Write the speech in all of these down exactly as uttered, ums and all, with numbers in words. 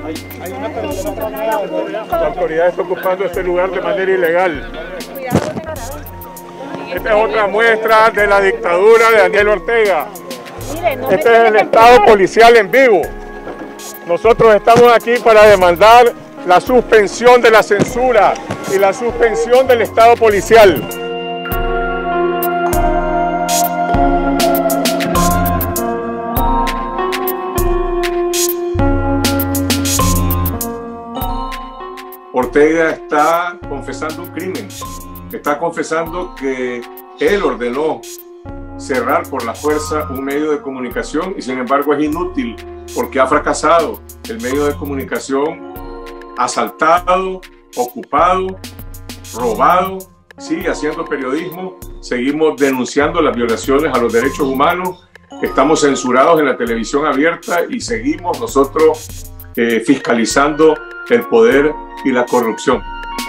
La autoridad está ocupando este lugar de manera ilegal. Esta es otra muestra de la dictadura de Daniel Ortega. Este es el Estado policial en vivo. Nosotros estamos aquí para demandar la suspensión de la censura y la suspensión del Estado policial. Ortega está confesando un crimen, está confesando que él ordenó cerrar por la fuerza un medio de comunicación y sin embargo es inútil porque ha fracasado. El medio de comunicación asaltado, ocupado, robado, sigue haciendo periodismo, seguimos denunciando las violaciones a los derechos humanos, estamos censurados en la televisión abierta y seguimos nosotros eh, fiscalizando el poder y la corrupción.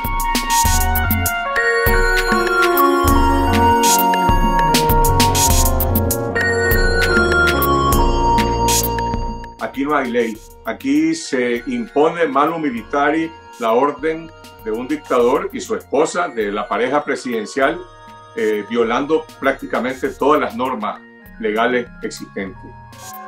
Aquí no hay ley, aquí se impone manu militari, la orden de un dictador y su esposa, de la pareja presidencial, eh, violando prácticamente todas las normas legales existentes.